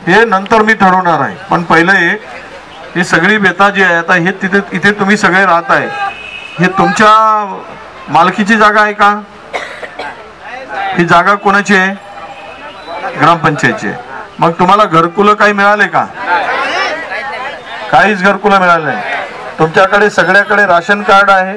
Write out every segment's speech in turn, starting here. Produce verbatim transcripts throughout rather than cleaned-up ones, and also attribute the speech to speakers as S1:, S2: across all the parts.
S1: हे नंतर मी ठरवणार आहे, पण पहिले ही सगळी बेता जी आहे आता हे तिथे इथे तुम्ही सगळे राहत आहे, हे तुमच्या मालकीची जागा आहे का? ही जागा कोणाची आहे? ग्रामपंचायतची आहे. मग तुम्हाला घरकुलं काही मिळाले का? काहीच घरकुलं मिळाले नाही. तुमच्याकडे सगळ्याकडे राशन कार्ड आहे?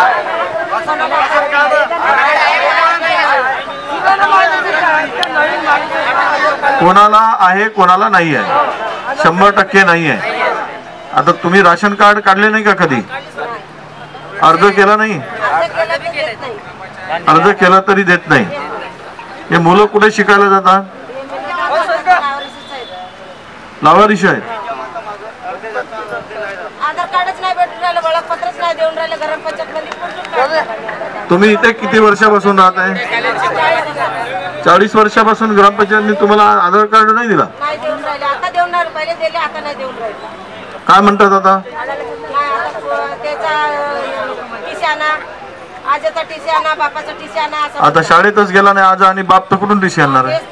S1: कोणाला आहे कोणाला नाही आहे, शंभर टक्के नाही आहे. आता तुम्ही राशन कार्ड काढले नाही का कधी? अर्ज केला नाही? अर्ज केला तरी देत नाही. हे मुलं कुठे शिकायला जातात? लावारिशी आहेत. तुम्ही इथे किती वर्षापासून राहत आहे? चाळीस वर्षापासून ग्रामपंचायतने तुम्हाला आधार कार्ड नाही दिला? काय म्हणतात आता? आता शाळेतच गेला नाही आज आणि बाप तर कुठून टीसी आणणार आहे?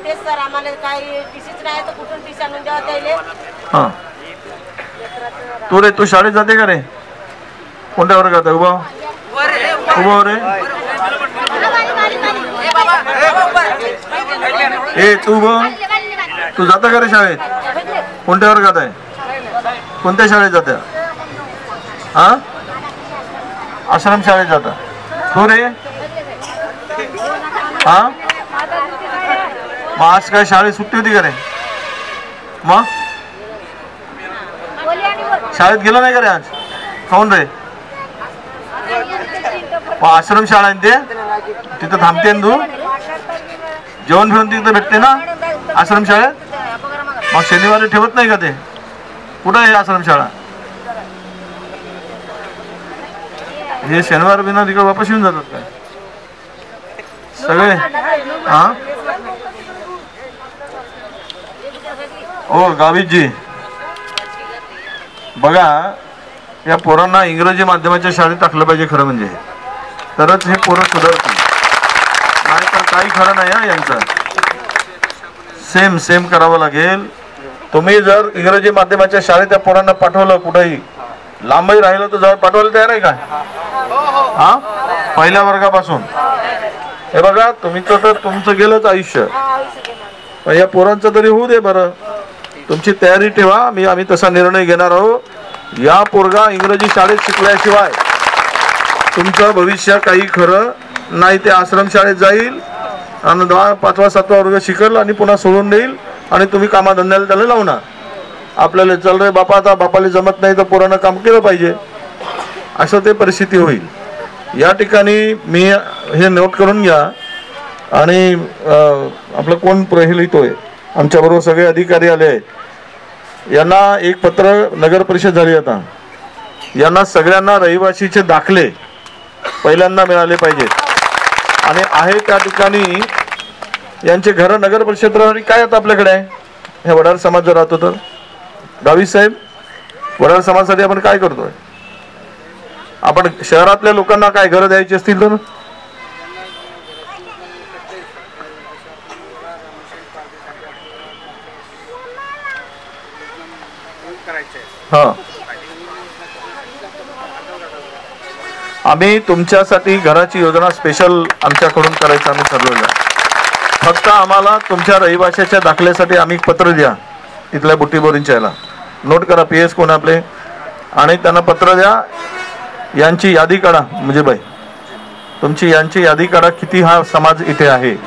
S1: हा तू रे तू शाळेत जाते का रे? कोणत्या वर्गात आहे? उभा उभा रे. ए तू उभा, तू जाता का रे शाळेत? कोणत्या वर्गात आहे? कोणत्या शाळेत जात्या? हा आश्रम शाळेत जाता तू रे? हा मग आज काय शाळेत सुट्टी होती का रे? मग शाळेत गेला नाही का रे आज? कोण रे? आश्रम शाळा आहे ते, तिथं थांबते ना तू? जेवण फिरून तिथं भेटते ना आश्रम शाळेत? मग शनिवारी ठेवत नाही का ते? कुठं आहे आश्रम शाळा? हे शनिवार बिना तिकडे वापस येऊन जातात काय सगळे? हा ओ गावीजी बघा, या पोरांना इंग्रजी माध्यमाच्या शाळेत टाकलं पाहिजे खरं म्हणजे, तरच हे पोरं सुधारतील, नाही तर काही खरं नाही. हा यांचं सेम सेम करावं लागेल. तुम्ही जर इंग्रजी माध्यमाच्या शाळेत त्या पोरांना पाठवलं कुठेही, लांबही राहिलं तर जवळ पाठवायला तयार आहे का? हा पहिल्या वर्गापासून. हे बघा तुमचं तर तुमचं गेलंच आयुष्य, पण या पोरांचं तरी होऊ दे बरं. तुमची तयारी ठेवा, मी आम्ही तसा निर्णय घेणार आहोत. या पोरगा इंग्रजी शाळेत शिकल्याशिवाय तुमचं भविष्य काही खरं नाही. ते आश्रम शाळेत जाईल आणि दहा पाचवा सातवा वर्ग शिकल आणि पुन्हा सोडून देईल आणि तुम्ही कामाधंद्याला त्याला लावणार. आपल्याला चल रे बापा, आता बापाला जमत नाही तर पोरानं काम केलं पाहिजे, असं ते परिस्थिती होईल. या ठिकाणी मी हे नोट करून घ्या. आणि आपलं कोण हे लिहितोय, आमच्याबरोबर सगळे अधिकारी आले आहेत. यांना एक पत्र, नगर परिषद झाली आता, यांना सगळ्यांना रहिवासीचे दाखले पहिल्यांदा मिळाले पाहिजेत. आणि आहे त्या ठिकाणी यांचे घर नगर परिषद काय आता आपल्याकडे आहे? हे वडार समाज जर राहतो तर गावी साहेब, वडार समाजासाठी आपण काय करतोय? आपण शहरातल्या लोकांना काय घरं द्यायची असतील तर हा आम्ही तुमच्यासाठी घराची योजना स्पेशल आमच्याकडून करायचं आम्ही ठरवलं. फक्त आम्हाला तुमच्या रहिवाशाच्या दाखल्यासाठी आम्ही पत्र द्या इथल्या बुट्टी बोरींच्या याला, नोट करा पी एस कोण आपले, आणि त्यांना पत्र द्या. यांची यादी काढा, म्हणजे बाई तुमची यांची यादी काढा किती हा समाज इथे आहे.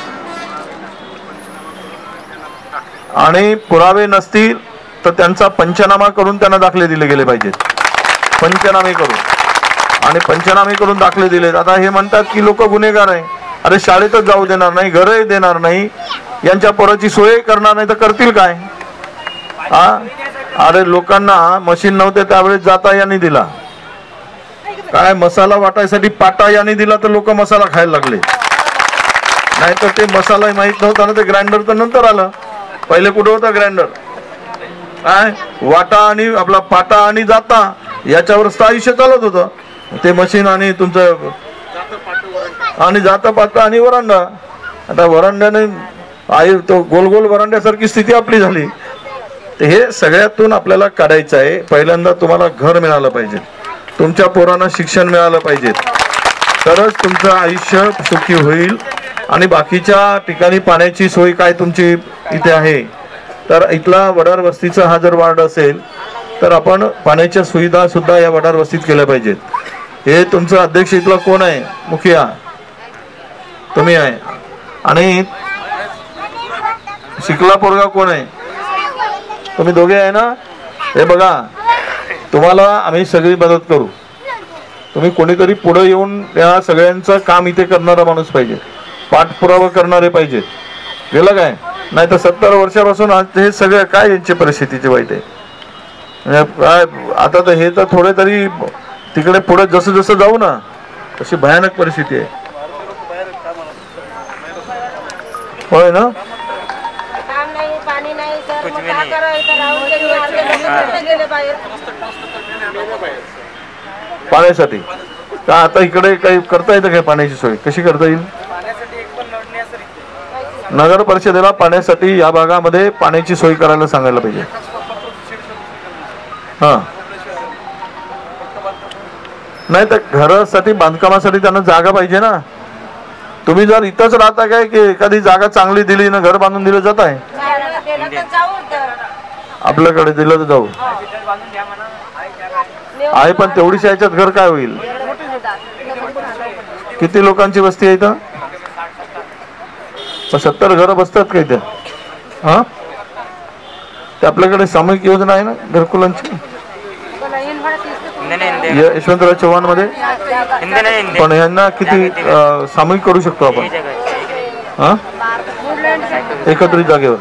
S1: आणि पुरावे नसतील तर त्यांचा पंचनामा करून त्यांना दाखले दिले गेले पाहिजेत. पंचनामे करून, आणि पंचनामे करून दाखले दिले. आता हे म्हणतात की लोक गुन्हेगार आहे. अरे शाळेतच जाऊ देणार नाही, घरही देणार नाही, यांच्या पोराची सोय करणार नाही तर करतील काय? हा अरे लोकांना मशीन नव्हते त्यावेळेस जाता यांनी दिला, काय मसाला वाटायसाठी पाटा यांनी दिला तर लोक मसाला खायला लागले. नाही तर ते मसाला माहित नव्हता ना, ते ग्राइंडर तर नंतर आलं. पहिले कुठं होता ग्राइंडर? काय वाटा आणि आपला पाटा आणि जाता याच्यावरच आयुष्य चालत होतं. ते मशीन आणि तुमचं आणि जाता पाटा आणि वरांडा. आता वरांड्याने आई तो गोल गोल वरांड्यासारखी स्थिती आपली झाली. तर हे सगळ्यातून आपल्याला काढायचं आहे. पहिल्यांदा तुम्हाला घर मिळालं पाहिजे, तुमच्या पोरांना शिक्षण मिळालं पाहिजे, तरच तुमचं आयुष्य सुखी होईल. आणि बाकीच्या ठिकाणी पाण्याची सोय काय तुमची इथे आहे, तर इथला वडार वस्तीचा हा जर वार्ड असेल तर आपण पाण्याच्या सुविधा सुद्धा या वडार वस्तीत केल्या पाहिजेत. हे तुमचं अध्यक्ष इथला कोण आहे, मुखिया तुम्ही आहे, आणि शिकला पोरगा कोण आहे, तुम्ही दोघे आहे ना. हे बघा, तुम्हाला आम्ही सगळी मदत करू. तुम्ही कोणीतरी पुढे येऊन या सगळ्यांचं काम इथे करणारा माणूस पाहिजे, पाठपुरावा करणारे पाहिजे. गेलं काय, नाही तर सत्तर वर्षापासून आज हे सगळं काय यांची परिस्थितीची वाईट आहे. काय आता तर हे तर थोडे तरी तिकडे पुढे जसं जसं जाऊ ना तशी भयानक परिस्थिती आहे. होय ना. पाण्यासाठी का आता इकडे काही करता येतं काय, पाण्याची सोय कशी करता येईल. नगर परिषदेला पाण्यासाठी या भागामध्ये पाण्याची सोय करायला सांगायला पाहिजे. हा नाही तर घरासाठी बांधकामासाठी त्यांना जागा पाहिजे ना. तुम्ही जर इथंच राहता काय की एखादी जागा चांगली दिली ना घर बांधून दिलं जात आहे, आपल्याकडे दिलं तर जाऊ आहे. पण तेवढीच याच्यात घर काय होईल. किती लोकांची वस्ती आहे इथं, सत्तर घर बसतात का इथे. हा ते आपल्याकडे सामूहिक योजना आहे ना घरकुलांची यशवंतराव चव्हाण मध्ये, पण यांना किती सामूहिक करू शकतो आपण. हा एकत्रित जागेवर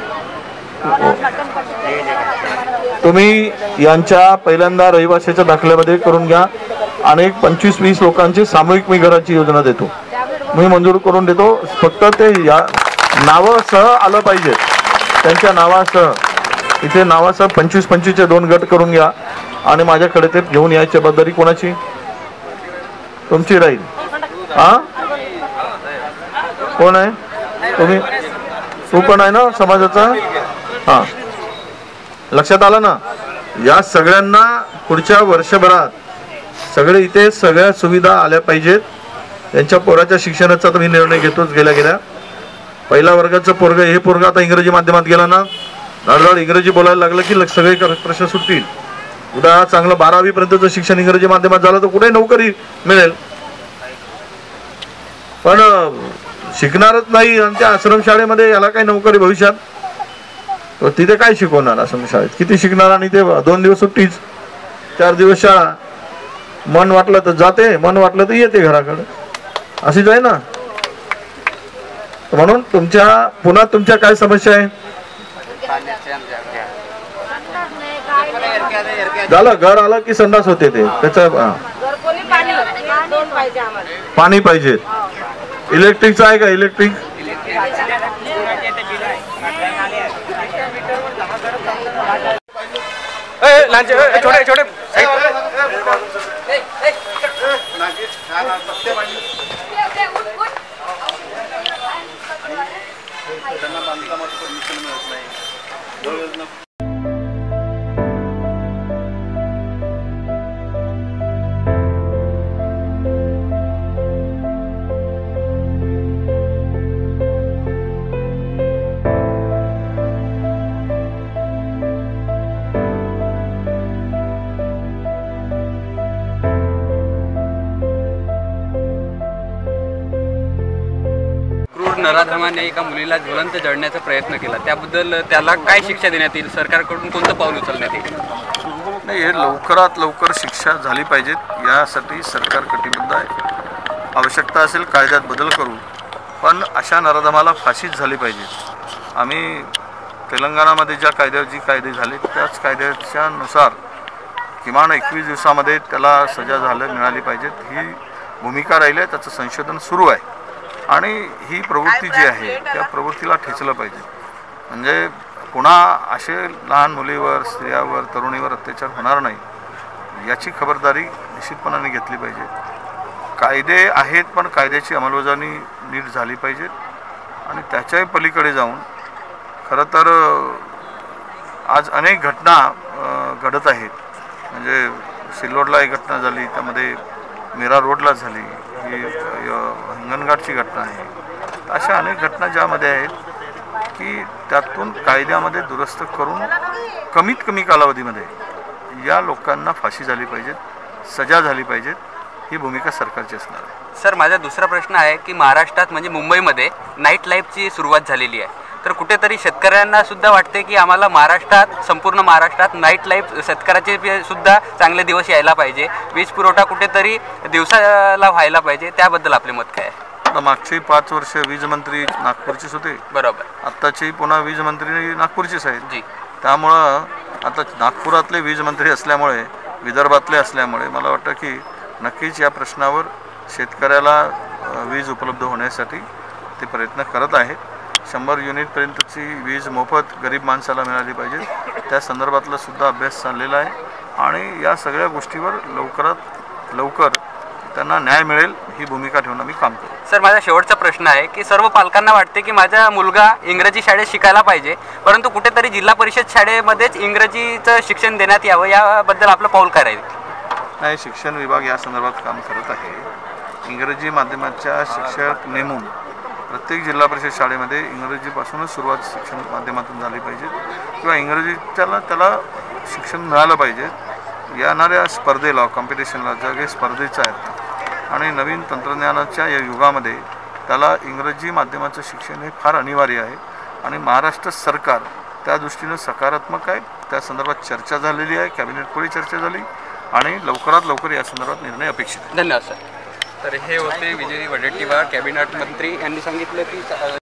S1: तुम्ही यांच्या पहिल्यांदा रहिवाशाच्या दाखल्यामध्ये करून घ्या. आणि एक पंचवीस वीस लोकांची सामूहिक मी घराची योजना देतो, मी मंजूर करून देतो. फक्त ते या नावासह आलं पाहिजे, त्यांच्या नावासह. इथे नावासह पंचवीस पंचवीसचे दोन गट करून घ्या आणि माझ्याकडे ते घेऊन यायची जबाबदारी कोणाची, तुमची राहील. हा कोण आहे तुम्ही, तू पण आहे ना समाजाचा. हा लक्षात आलं ना. या सगळ्यांना पुढच्या वर्षभरात सगळे इथे सगळ्या सुविधा आल्या पाहिजेत. त्यांच्या पोराच्या शिक्षणाचा तर मी निर्णय घेतोच. गेल्या गेल्या पहिल्या वर्गाचं पोरग हे पोरग आता इंग्रजी माध्यमात गेला ना, धडधड इंग्रजी बोलायला लागलं की सगळे प्रश्न सुटतील. उद्या चांगलं बारावी पर्यंतचं शिक्षण इंग्रजी माध्यमात झालं तर कुठे नोकरी मिळेल. पण शिकणारच नाही आणि त्या आश्रमशाळेमध्ये याला काही नोकरी भविष्यात, तिथे काय शिकवणार आश्रमशाळेत, किती शिकणार. आणि ते दोन दिवस सुट्टीच, चार दिवस शाळा. मन वाटलं तर जाते, मन वाटलं तर येते घराकडे, अशीच आहे ना. म्हणून तुमच्या पुन्हा तुमच्या काय समस्या आहे. झालं घर आलं की संडास होते ते त्याचं पाणी पाहिजे. इलेक्ट्रिकचं आहे का, इलेक्ट्रिक
S2: छोटे छोटे नराधमाने एका मुलीला ज्वलंत जळण्याचा प्रयत्न केला, त्याबद्दल त्याला काय शिक्षा देण्यात येईल, सरकारकडून कोणतं पाऊल उचलण्यात येईल.
S1: नाही, हे लवकरात लवकर शिक्षा झाली पाहिजेत, यासाठी सरकार कटिबद्ध आहे. आवश्यकता असेल कायद्यात बदल करू, पण अशा नराधमाला फाशीच झाली पाहिजे. आम्ही तेलंगणामध्ये ज्या कायद्यावर जी कायदे झाले त्याच कायद्याच्या नुसार किमान एकवीस दिवसामध्ये त्याला सजा झालं मिळाली पाहिजेत, ही भूमिका राहिली आहे. त्याचं संशोधन सुरू आहे आणि ही प्रवृत्ती जी आहे त्या प्रवृत्तीला ठेचलं पाहिजे. म्हणजे पुन्हा असे लहान मुलीवर, स्त्रियावर, तरुणीवर अत्याचार होणार नाही याची खबरदारी निश्चितपणाने घेतली पाहिजे. कायदे आहेत पण कायद्याची अंमलबजावणी नीट झाली पाहिजे आणि त्याच्याही पलीकडे जाऊन खरं तर आज अनेक घटना घडत आहेत. म्हणजे सिल्लोडला एक घटना झाली, त्यामध्ये मीरा रोडला झाली, ही हिंगणघाटची घटना आहे. अशा अनेक घटना ज्यामध्ये आहेत की त्यातून कायद्यामध्ये दुरुस्त करून कमीत कमी कालावधीमध्ये या लोकांना फाशी झाली पाहिजे, सजा झाली पाहिजे, ही भूमिका सरकारची असणार आहे.
S2: सर, माझा दुसरा प्रश्न आहे की महाराष्ट्रात म्हणजे मुंबईमध्ये नाईट लाईफची सुरुवात झालेली आहे, तर कुठेतरी शेतकऱ्यांना सुद्धा वाटते की आम्हाला महाराष्ट्रात, संपूर्ण महाराष्ट्रात नाईट लाईफ शेतकऱ्याचे सुद्धा चांगले दिवस यायला पाहिजे, वीज पुरवठा कुठेतरी दिवसाला व्हायला पाहिजे, त्याबद्दल आपले मत काय आहे?
S1: आता मागची पाच वर्ष वीज मंत्री नागपूरचीच होते,
S2: बरोबर.
S1: आत्ताची पुन्हा वीज मंत्री नागपूरचीच आहेत.
S2: जी.
S1: त्यामुळं आता नागपुरातले वीज मंत्री असल्यामुळे, विदर्भातले असल्यामुळे मला वाटतं की नक्कीच या प्रश्नावर शेतकऱ्याला वीज उपलब्ध होण्यासाठी ते प्रयत्न करत आहेत. शंभर युनिटपर्यंतची वीज मोफत गरीब माणसाला मिळाली पाहिजे, त्या संदर्भातला सुद्धा अभ्यास चाललेला आहे आणि या सगळ्या गोष्टीवर लवकरात लवकर त्यांना न्याय मिळेल ही भूमिका ठेवून आम्ही काम करू.
S2: सर, माझा शेवटचा प्रश्न आहे की सर्व पालकांना वाटते की माझा मुलगा इंग्रजी शाळेत शिकायला पाहिजे, परंतु कुठेतरी जिल्हा परिषद शाळेमध्येच इंग्रजीचं शिक्षण देण्यात यावं, याबद्दल आपलं पाऊल काय राहील?
S1: नाही, शिक्षण विभाग या संदर्भात काम करत आहे. इंग्रजी माध्यमाच्या शिक्षक नेमून प्रत्येक जिल्हा परिषद शाळेमध्ये इंग्रजीपासूनच सुरुवात शिक्षण माध्यमातून झाली पाहिजे किंवा इंग्रजीच्याला त्याला शिक्षण मिळालं पाहिजे. येणाऱ्या स्पर्धेला, कॉम्पिटिशनला, जग हे स्पर्धेचं आहे आणि नवीन तंत्रज्ञानाच्या या युगामध्ये त्याला इंग्रजी माध्यमाचं शिक्षण हे फार अनिवार्य आहे आणि महाराष्ट्र सरकार त्या दृष्टीनं सकारात्मक आहे. त्या संदर्भात चर्चा झालेली आहे, कॅबिनेटपुढे चर्चा झाली आणि लवकरात लवकर या संदर्भात निर्णय अपेक्षित आहे.
S2: धन्यवाद सर. तर हे होते विजय वडेट्टीवार, कॅबिनेट मंत्री, यांनी सांगितलं की